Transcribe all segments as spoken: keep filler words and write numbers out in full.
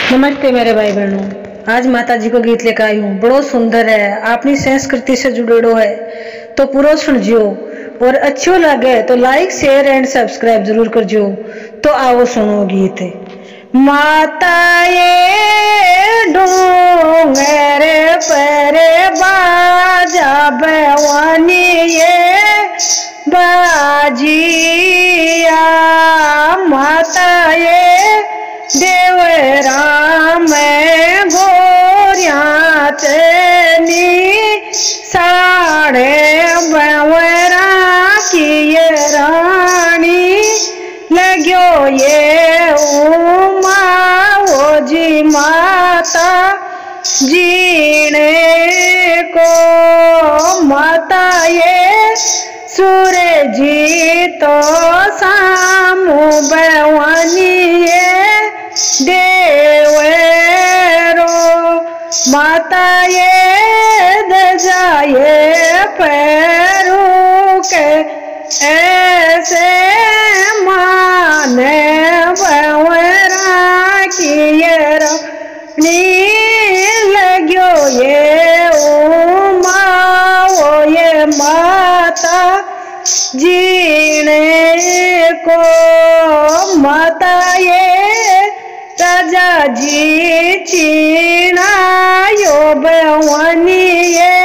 नमस्ते मेरे भाई बहनों। आज माता जी को गीत लेकर आई हूँ। बड़ो सुंदर है, अपनी संस्कृति से जुड़ेड़ो है, तो पूरा सुनजियो और अच्छो लगे तो लाइक शेयर एंड सब्सक्राइब जरूर करजियो। तो आओ सुनो गीत। माता ये डूंगर पर बाजा भवानी ये बाजिया, माता ये देव राम गोरिया चनी साढ़े बवरा की ये रानी लग्यो ये उमा वो जी माता जीने को। माता ये सूरज जी तो सामू भवानी ये देवरो, माता ये दजाए पैरू के ऐसे माने भवरा की ये रानी लग्यो ये उमा वो ये माता जीने को। माता ये राजा जी चीना यो भवानी ये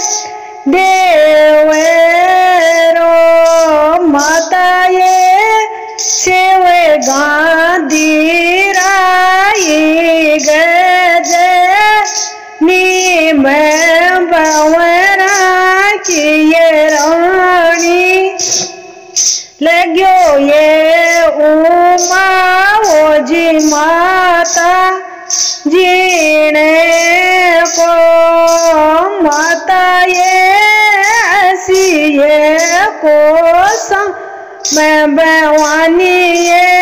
देवेरो, माता ये सेवे गांधी राई गजे नी मैं भवरा की ये रानी लग्यो ये उमा वो जी माता जीने को। माता ये ऐसी ये कोसम मैं भवानी ये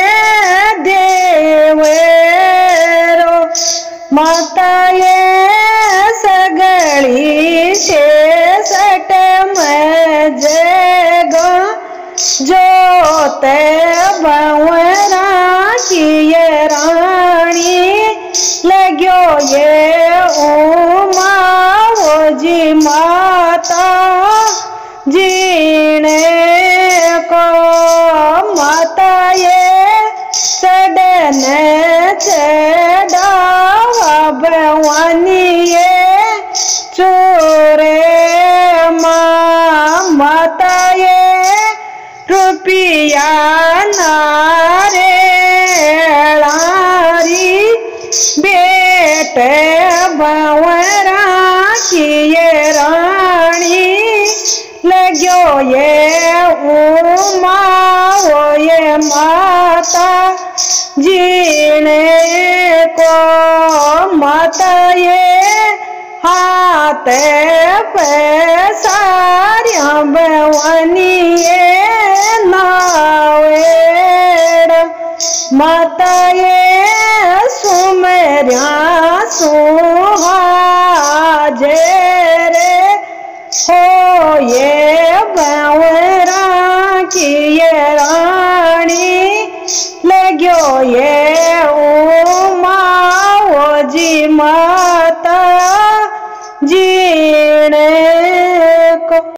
देवेरो, माता ये सगड़ी से सट में जगो जो ते भवरा की ये रानी लग्यो ये उमा वो जी माता जीने को। माता ये सडने चढ़ावा भवानी ये चोरे माँ, माता ये रुपिया नारे लारी बेटे भवरा की ये रानी लग्यो ये उमा वो ये माता जीने को। माता ये हाथ पे सारिया भवानी ये नावेड़, माता ये